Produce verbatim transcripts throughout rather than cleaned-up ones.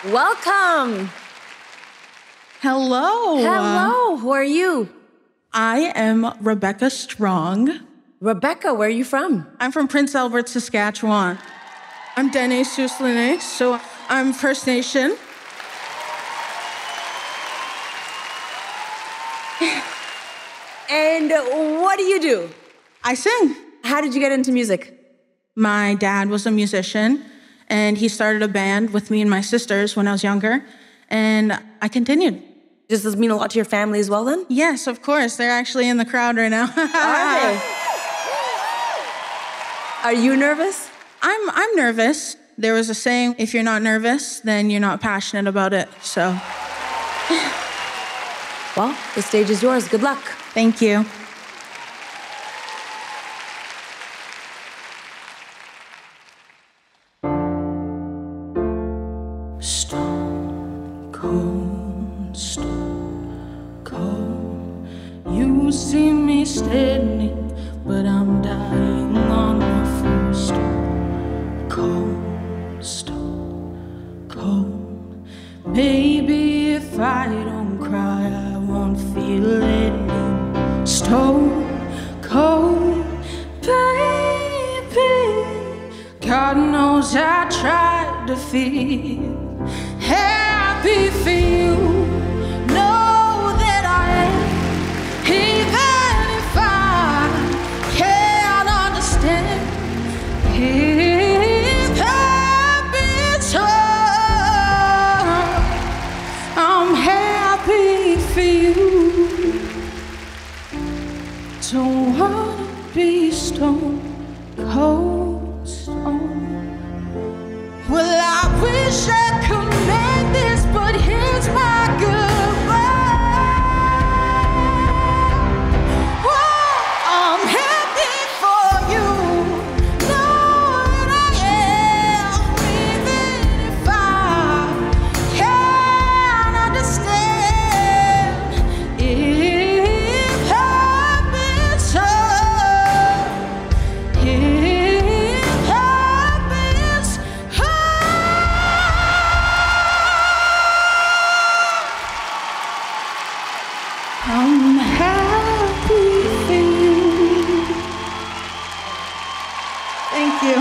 Welcome. Hello. Hello. Who are you? I am Rebecca Strong. Rebecca, where are you from? I'm from Prince Albert, Saskatchewan. I'm Dene Susline, so I'm First Nation. And what do you do? I sing. How did you get into music? My dad was a musician, and he started a band with me and my sisters when I was younger, and I continued. Does this mean a lot to your family as well, then? Yes, of course. They're actually in the crowd right now. Are they? Are you nervous? I'm, I'm nervous. There was a saying, if you're not nervous, then you're not passionate about it, so. Well, the stage is yours. Good luck. Thank you. Stone cold, stone cold. You see me standing, but I'm dying on my first. Cold, stone cold. Maybe if I don't cry, I won't feel it. Stone cold, baby. God knows I tried to feel happy for you. Know that I am, even if I can't understand. If happy so, I'm happy for you. Don't wanna be stone cold, stone. Well, I wish I could make this, but here's my goodbye. Whoa, I'm happy for you. Know that I am, even if I can't understand. If happy so, if happy so. I'm happy for you. Thank you.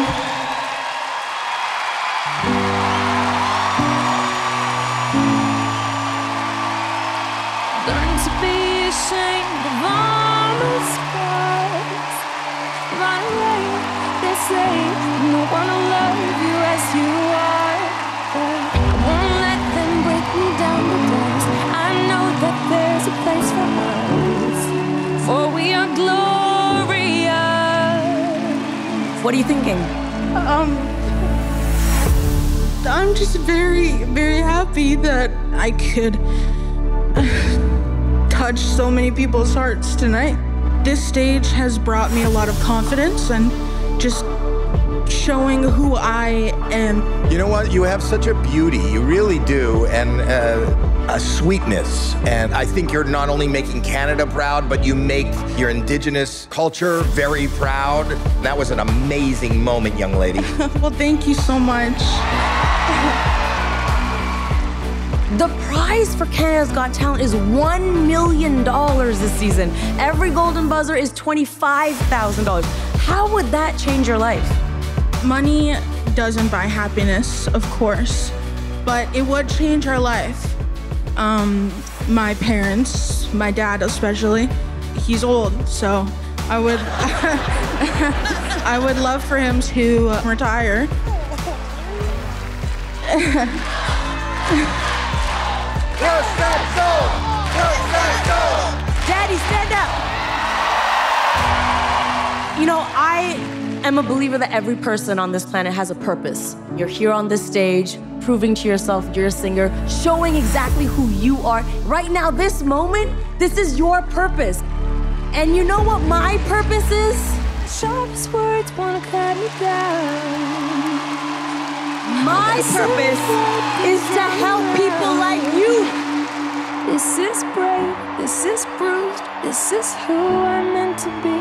Learn to be ashamed of all the scars. Run away, they say, no one will love you as you are. But I won't let them break me down the doors. I know that there's a place for us, for we are glorious. What are you thinking? Um, I'm just very, very happy that I could touch so many people's hearts tonight. This stage has brought me a lot of confidence and just showing who I am. You know what? You have such a beauty. You really do. And uh, a sweetness. And I think you're not only making Canada proud, but you make your Indigenous culture very proud. That was an amazing moment, young lady. Well, thank you so much. The prize for Canada's Got Talent is one million dollars this season. Every golden buzzer is twenty-five thousand dollars. How would that change your life? Money doesn't buy happiness, of course, but it would change our life. Um, my parents, my dad especially, he's old, so I would, I would love for him to retire. Daddy, stand up. You know, I am a believer that every person on this planet has a purpose. You're here on this stage, proving to yourself you're a singer, showing exactly who you are. Right now, this moment, this is your purpose. And you know what my purpose is? Sharpest words wanna cut me down. My purpose is to help people like you. This is brave, this is bruised, this is who I'm meant to be.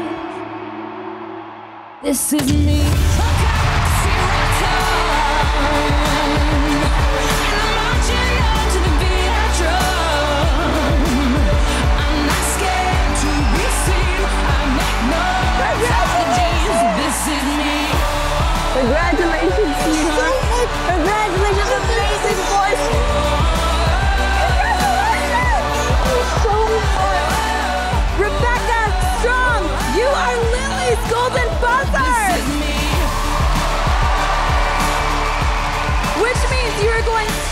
This is me.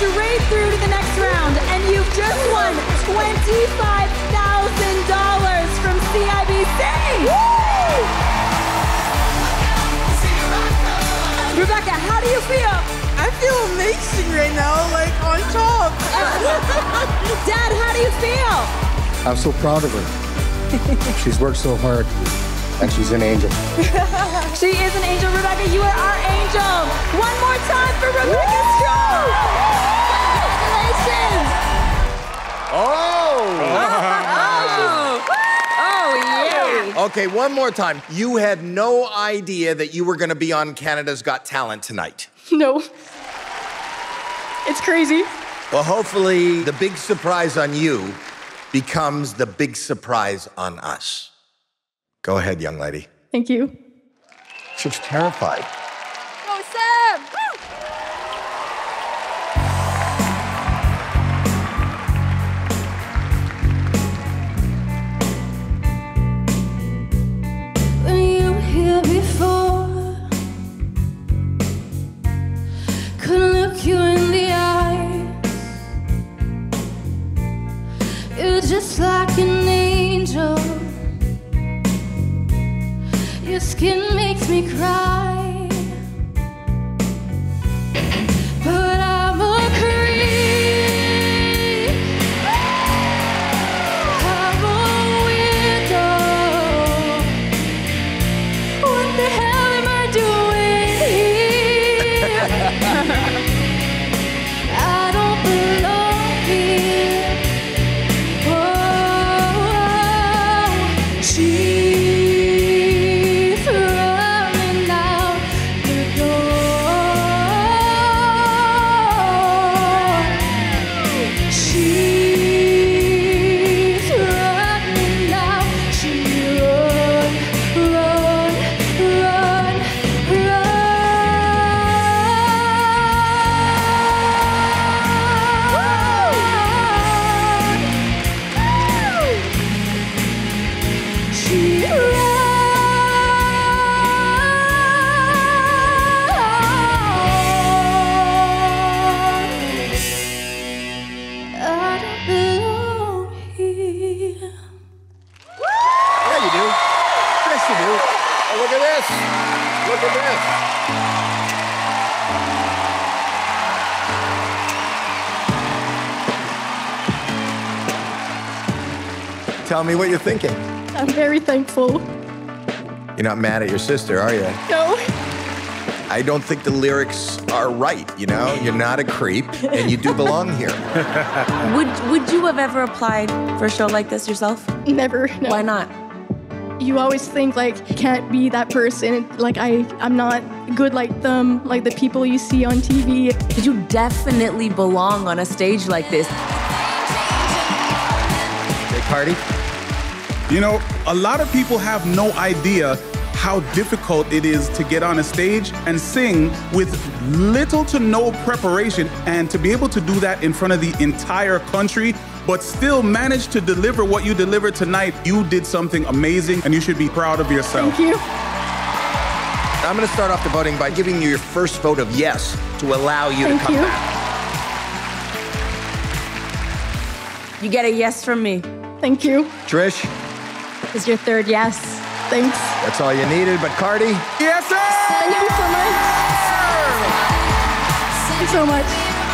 straight through to the next round, and you've just won twenty-five thousand dollars from C I B C! Woo! Rebecca, how do you feel? I feel amazing right now, like on top. Dad, how do you feel? I'm so proud of her. She's worked so hard, and she's an angel. She is an angel, Rebecca. You are our angel. One more time for Rebecca Strong. Congratulations. Oh! Oh, oh, yeah. Okay, one more time. You had no idea that you were going to be on Canada's Got Talent tonight. No. It's crazy. Well, hopefully the big surprise on you becomes the big surprise on us. Go ahead, young lady. Thank you. She looks terrified. Go, Sam! When you were here before, couldn't look you in the eyes. You're just like an angel. Your skin makes me cry, but I'm a creep. I'm a weirdo. What the hell am I doing here? I don't belong here. Oh, she Tell me what you're thinking. I'm very thankful. You're not mad at your sister, are you? No. I don't think the lyrics are right, you know? You're not a creep, and you do belong here. Would Would you have ever applied for a show like this yourself? Never. No. Why not? You always think like you can't be that person. Like I, I'm not good like them, like the people you see on T V. Did you definitely belong on a stage like this? Big party? You know, a lot of people have no idea how difficult it is to get on a stage and sing with little to no preparation, and to be able to do that in front of the entire country, but still manage to deliver what you delivered tonight. You did something amazing, and you should be proud of yourself. Thank you. I'm going to start off the voting by giving you your first vote of yes to allow you Thank to come you. back. You get a yes from me. Thank you. Trish? Is your third yes? Thanks. That's all you needed, but Cardi? Yes, sir! Thank you so much. Thank you so much.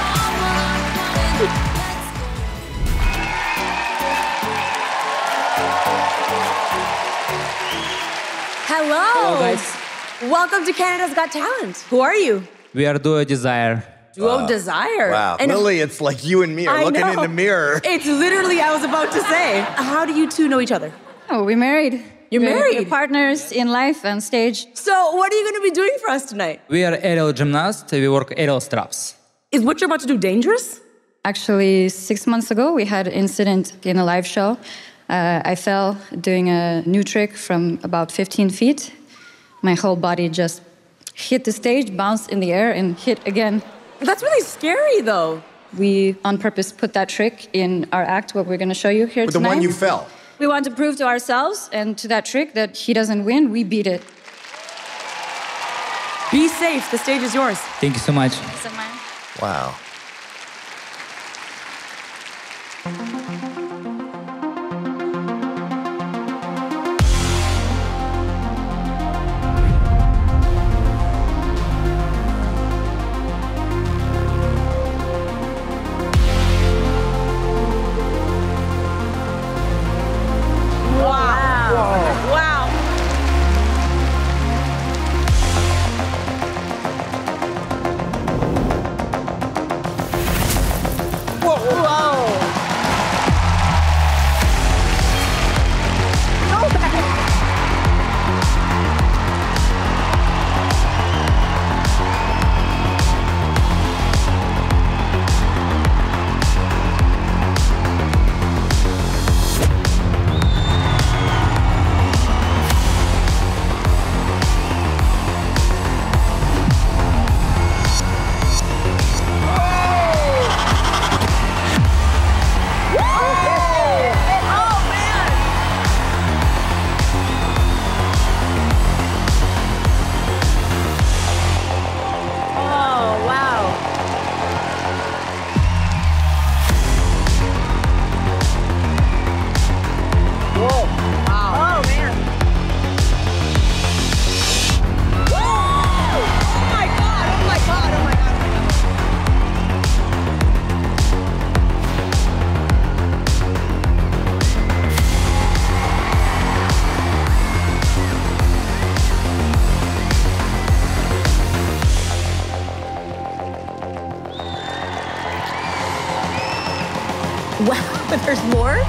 Hello. Hello, guys. Welcome to Canada's Got Talent. Who are you? We are Duo Desire. Duo Desire. Wow. And Lily, it's like you and me are I looking know. in the mirror. It's literally, I was about to say. How do you two know each other? Oh, we're married. You're we're, married? We're partners in life and stage. So what are you going to be doing for us tonight? We are aerial gymnasts. We work aerial straps. Is what you're about to do dangerous? Actually, six months ago, we had an incident in a live show. Uh, I fell doing a new trick from about fifteen feet. My whole body just hit the stage, bounced in the air, and hit again. That's really scary, though. We, on purpose, put that trick in our act, what we're going to show you here With the tonight. one you fell. We want to prove to ourselves and to that trick that he doesn't win, we beat it. Be safe. The stage is yours. Thank you so much. Wow. Wow, but there's more?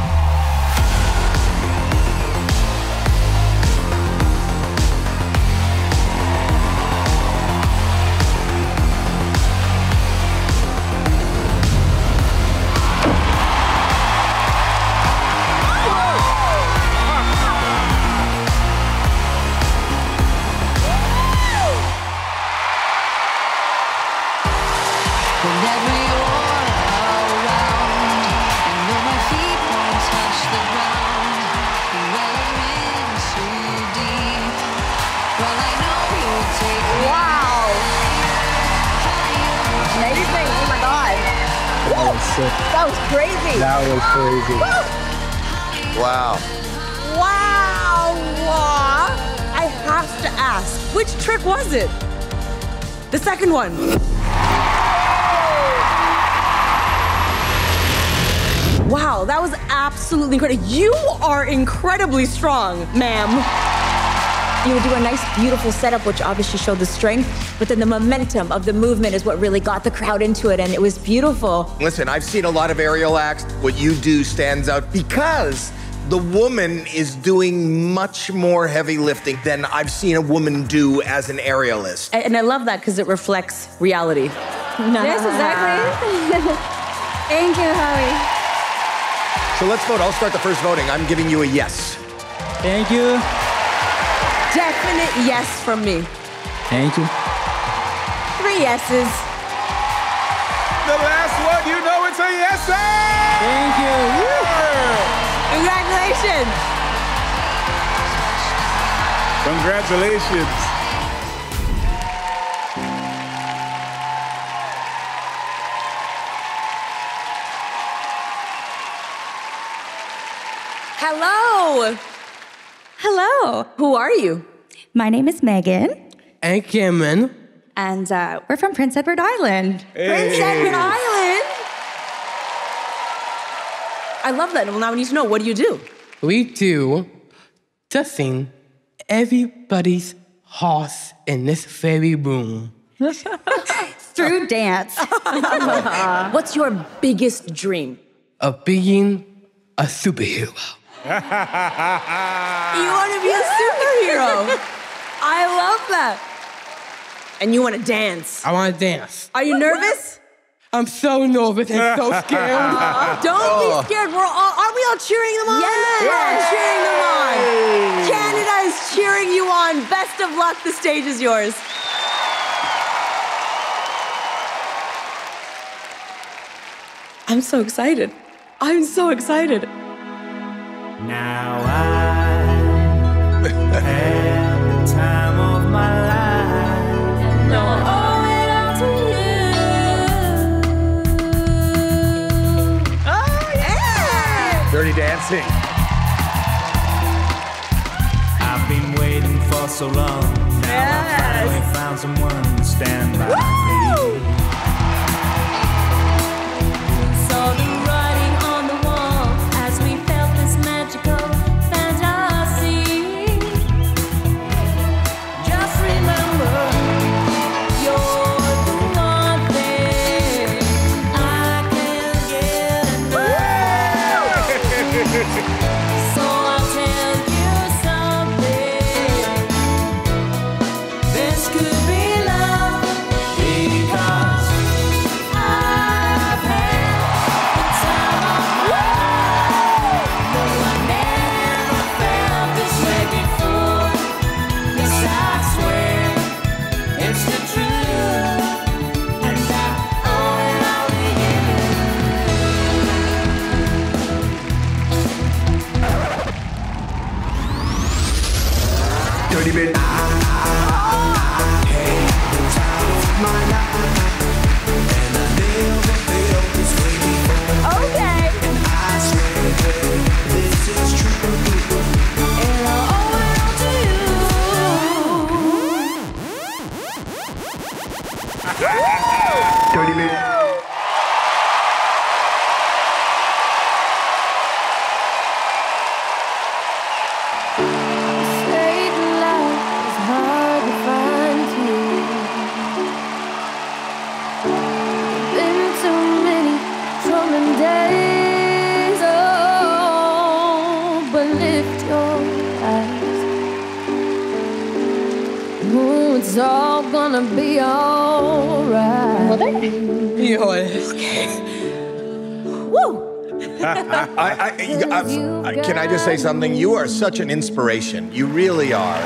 That was crazy. That was crazy. Wow. Wow! I have to ask, which trick was it? The second one. Wow, that was absolutely incredible. You are incredibly strong, ma'am. You would do a nice, beautiful setup, which obviously showed the strength, but then the momentum of the movement is what really got the crowd into it, and it was beautiful. Listen, I've seen a lot of aerial acts. What you do stands out because the woman is doing much more heavy lifting than I've seen a woman do as an aerialist. And I love that because it reflects reality. Yes, exactly. Thank you, Howie. So let's vote. I'll start the first voting. I'm giving you a yes. Thank you. Definite yes from me. Thank you. Three yeses. The last one, you know it's a yes. Thank you. Congratulations. Congratulations. Hello. Hello. Who are you? My name is Megan. And Cameron. And uh, we're from Prince Edward Island. Hey. Prince Edward Island? I love that. Well, now I need to know, what do you do? We do touching everybody's hearts in this very room. Through dance. What's your biggest dream? Of being a superhero. You want to be a superhero? I love that. And you want to dance? I want to dance. Are you nervous? I'm so nervous and so scared. Uh, don't oh. be scared. We're all, aren't we all cheering them on? Yes. We're all cheering them on. Canada is cheering you on. Best of luck. The stage is yours. I'm so excited. I'm so excited. Now I had the time of my life. No, owe it all to you. Oh, yeah! Dirty Dancing. I've been waiting for so long. Now Yes. I finally found someone to stand by Woo! me. Saw the writing on the wall as we felt this magical fantasy. Just remember, you're the one thing I can't get enough. So I'll tell you something. This could be love because I've had the time of my life. No, I never felt this way before. Yes, I swear it's the truth, and I owe it all to you. Dirty bit. Okay. And I owe it all to you. Dirty bit. Straight love is hard to find too. Been too many troubling days. alright. Mother? You're okay. Woo! I, I, I, I, can I just say something? You are such an inspiration. You really are.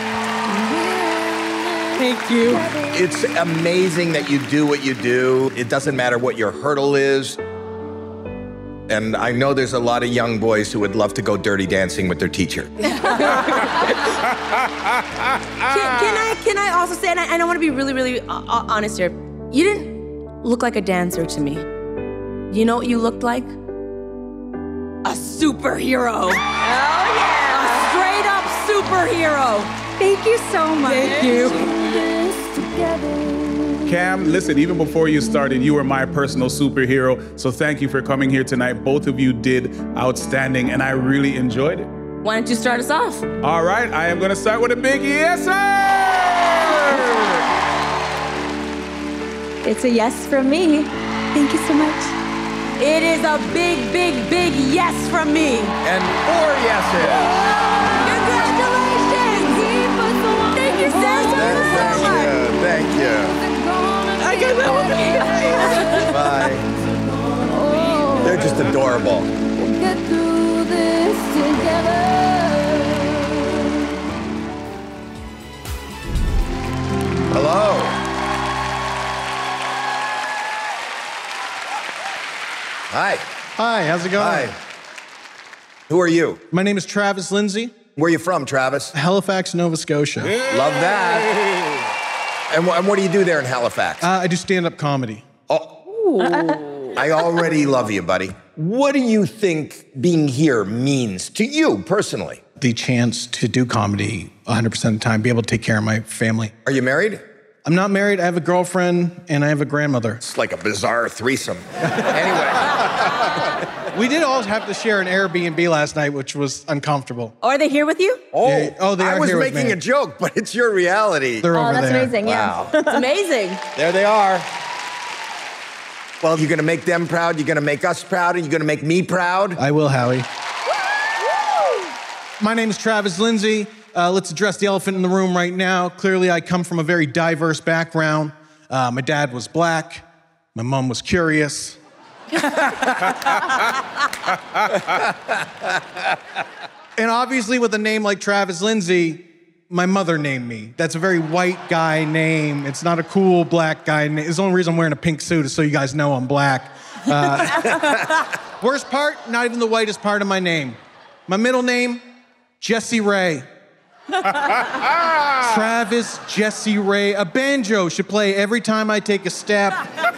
Thank you. It's amazing that you do what you do. It doesn't matter what your hurdle is. And I know there's a lot of young boys who would love to go dirty dancing with their teacher. Can, can I can I also say, and I, and I want to be really, really uh, honest here, you didn't look like a dancer to me. You know what you looked like? A superhero. Oh, yeah. A straight up superhero. Thank you so much. Thank you. Cam, listen, even before you started, you were my personal superhero. So thank you for coming here tonight. Both of you did outstanding, and I really enjoyed it. Why don't you start us off? All right, I am going to start with a big yes, sir! It's a yes from me. Thank you so much. It is a big, big, big yes from me. And four yeses. Congratulations! Thank you so much. Thank you. I got that one. Bye. They're just adorable. We'll get through this together. Hello. Hi. Hi, how's it going? Hi. Who are you? My name is Travis Lindsay. Where are you from, Travis? Halifax, Nova Scotia. Love that. And, wh- and what do you do there in Halifax? Uh, I do stand-up comedy. Oh, I already love you, buddy. What do you think being here means to you personally? The chance to do comedy one hundred percent of the time, be able to take care of my family. Are you married? I'm not married. I have a girlfriend and I have a grandmother. It's like a bizarre threesome. Anyway. We did all have to share an Airbnb last night, which was uncomfortable. Oh, are they here with you? Oh, Yeah, oh, they I are was here with making me. a joke, but it's your reality. They're Oh, over that's there. amazing, yeah. Wow. It's amazing. There they are. Well, you're gonna make them proud, you're gonna make us proud, and you're gonna make me proud. I will, Howie. My name is Travis Lindsay. Uh, let's address the elephant in the room right now. Clearly, I come from a very diverse background. Uh, my dad was black. My mom was curious. And obviously, with a name like Travis Lindsay, my mother named me. That's a very white guy name. It's not a cool black guy name. It's the only reason I'm wearing a pink suit is so you guys know I'm black. Uh, worst part, not even the whitest part of my name. My middle name, Jesse Ray. Travis Jesse Ray. A banjo should play every time I take a step.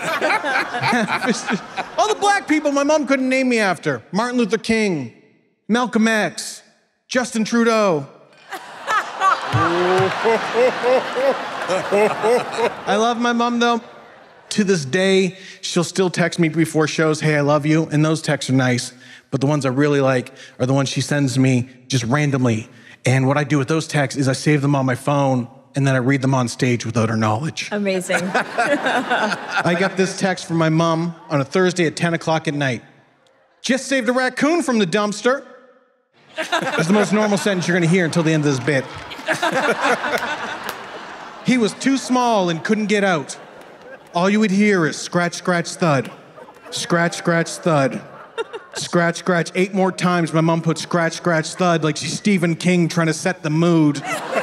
All the black people my mom couldn't name me after. Martin Luther King, Malcolm X, Justin Trudeau. I love my mom, though. To this day, she'll still text me before shows, hey, I love you, and those texts are nice. But the ones I really like are the ones she sends me just randomly. And what I do with those texts is I save them on my phone, and then I read them on stage without her knowledge. Amazing. I got this text from my mom on a Thursday at ten o'clock at night. Just saved a raccoon from the dumpster. It's the most normal sentence you're gonna hear until the end of this bit. He was too small and couldn't get out. All you would hear is scratch, scratch, thud. Scratch, scratch, thud. Scratch, scratch, eight more times. My mom put scratch, scratch, thud like she's Stephen King trying to set the mood.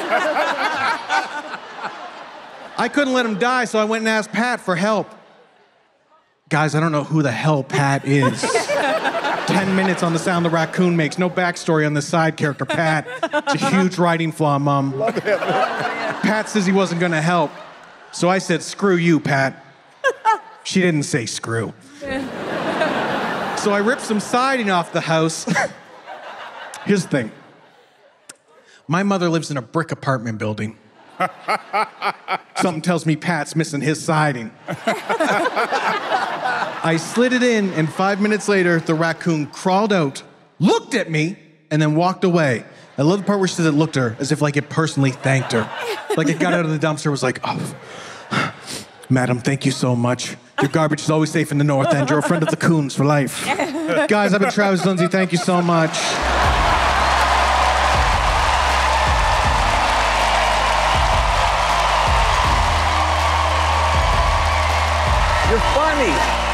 I couldn't let him die, so I went and asked Pat for help. Guys, I don't know who the hell Pat is. Ten minutes on the sound the raccoon makes. No backstory on the side character, Pat. It's a huge writing flaw, Mom. Love it. Pat says he wasn't gonna help. So I said, screw you, Pat. She didn't say screw. So I ripped some siding off the house. Here's the thing. My mother lives in a brick apartment building. Something tells me Pat's missing his siding. I slid it in, and five minutes later, the raccoon crawled out, looked at me, and then walked away. I love the part where she said it looked at her, as if like it personally thanked her. Like it got out of the dumpster, was like, oh, madam, thank you so much. Your garbage is always safe in the North End. You're a friend of the Coons for life. Guys, I've been Travis Lindsay. Thank you so much. You're funny.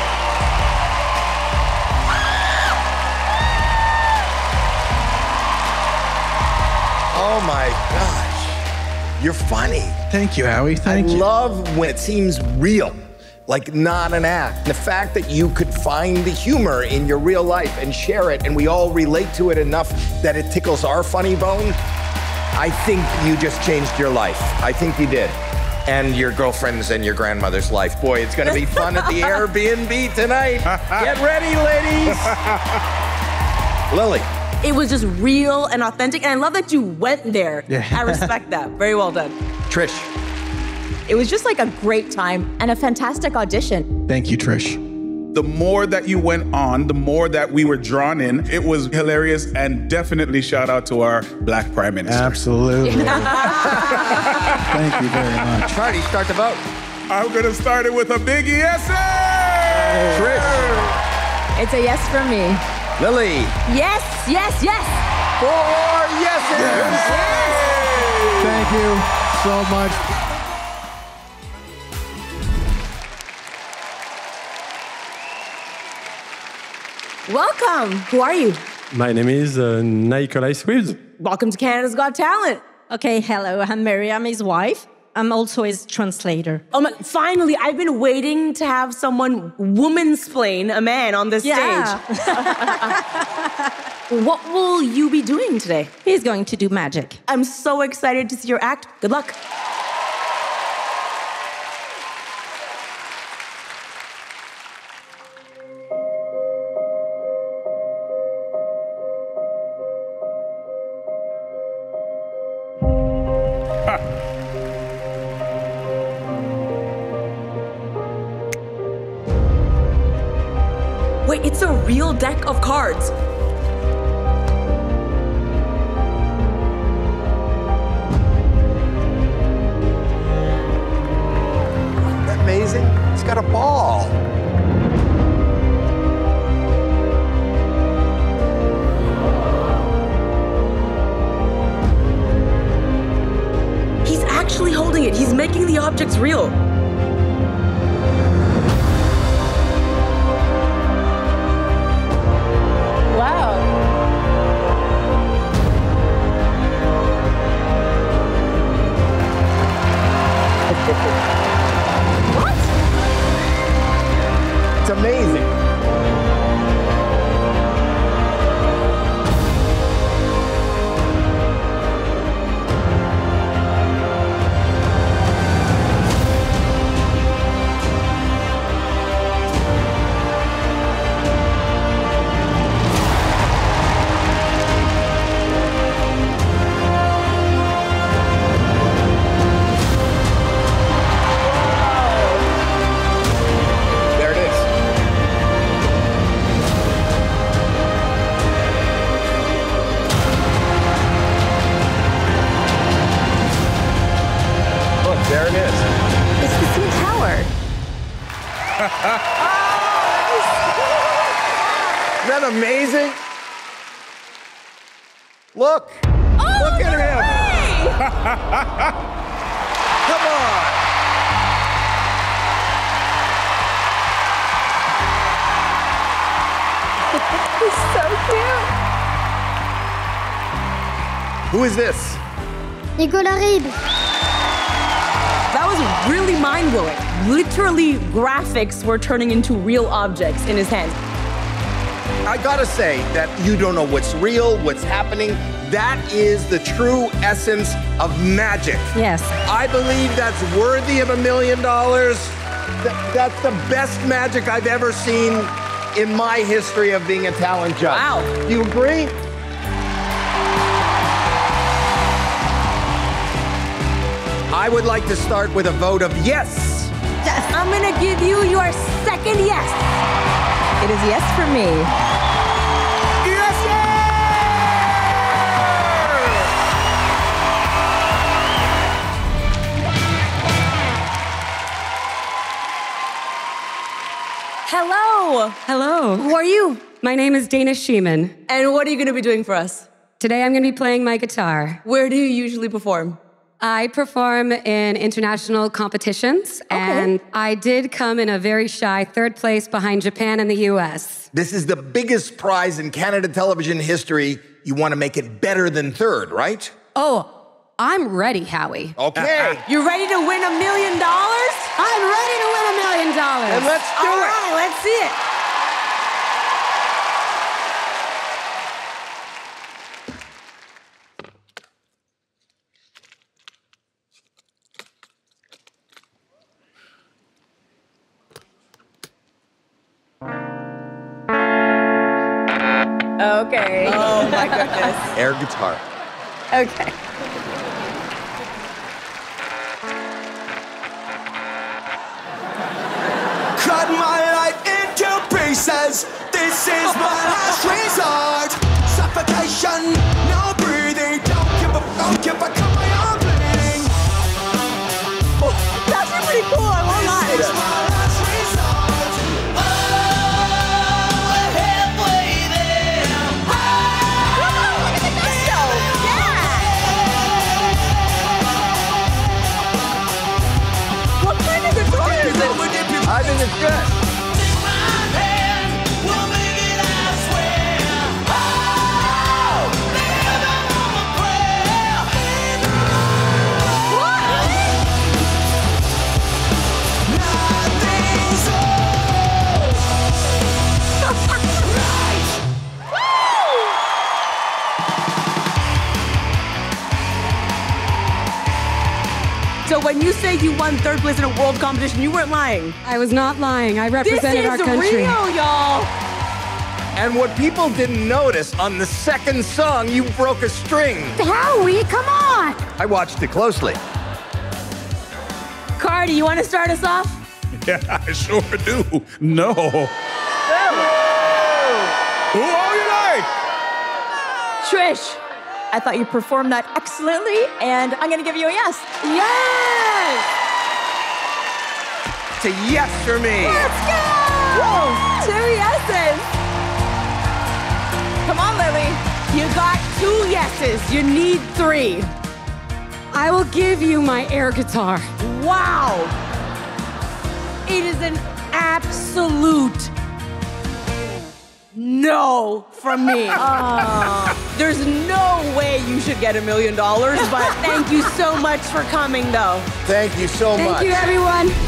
Oh my gosh. You're funny. Thank you, Howie. Thank I you. I love when it seems real, like not an act. The fact that you could find the humor in your real life and share it, and we all relate to it enough that it tickles our funny bone, I think you just changed your life. I think you did. And your girlfriend's and your grandmother's life. Boy, it's gonna be fun at the Airbnb tonight. Get ready, ladies. Lily. It was just real and authentic, and I love that you went there. Yeah. I respect that. Very well done. Trish. It was just like a great time and a fantastic audition. Thank you, Trish. The more that you went on, the more that we were drawn in. It was hilarious, and definitely shout out to our Black Prime Minister. Absolutely. Thank you very much. Party, start the vote. I'm gonna start it with a big yes. Trish. It's a yes for me. Lily. Yes, yes, yes. Four yeses. Yes. Thank you so much. Welcome. Who are you? My name is uh, Nicolas. Welcome to Canada's Got Talent. Okay, hello. I'm Miriam, his wife. I'm also his translator. Oh my, finally, I've been waiting to have someone woman-splain a man on this Yeah. stage. What will you be doing today? He's going to do magic. I'm so excited to see your act. Good luck. Wait, it's a real deck of cards. Isn't that amazing? It's got a ball. He's actually holding it. He's making the objects real. What? It's amazing. There it is. It's the C Tower. Isn't that amazing? Look. Oh, Look at him. Come on. He's so cute. Who is this? Nicolas. That was really mind-blowing. Literally, graphics were turning into real objects in his hands. I gotta say that you don't know what's real, what's happening. That is the true essence of magic. Yes. I believe that's worthy of a million dollars. That's the best magic I've ever seen in my history of being a talent judge. Wow. Do you agree? I would like to start with a vote of yes. Yes. I'm gonna give you your second yes. It is yes for me. Yes, Hello. Hello. Who are you? My name is Dana Schiemann. And what are you gonna be doing for us? Today I'm going to be playing my guitar. Where do you usually perform? I perform in international competitions, okay. and I did come in a very shy third place behind Japan and the U S. This is the biggest prize in Canada television history. You want to make it better than third, right? Oh, I'm ready, Howie. Okay. You ready to win a million dollars? I'm ready to win a million dollars. And let's do All it. right, let's see it. Okay. Oh my goodness. Air guitar. Okay. Cut my life into pieces. This is my last resort. Suffocation, no breathing. Don't give a don't give a come my arm bleeding. Oh, that's pretty cool. I won't lie. This is my last resort. Oh, halfway there. Come on, look at the gusto. Yeah. What kind of guitar is it? I think it's good. So when you say you won third place in a world competition, you weren't lying. I was not lying. I represented our country. This is real, y'all. And what people didn't notice, on the second song, you broke a string. Howie, come on. I watched it closely. Cardi, you want to start us off? Yeah, I sure do. No. Who are you like? Trish, I thought you performed that excellently, and I'm going to give you a yes. Yes! It's a yes for me. Let's go! Whoa, two yeses. Come on, Lily. You got two yeses. You need three. I will give you my air guitar. Wow. It is an absolute no from me. Uh, there's no way you should get a million dollars, but thank you so much for coming, though. Thank you so Thank much. you, everyone.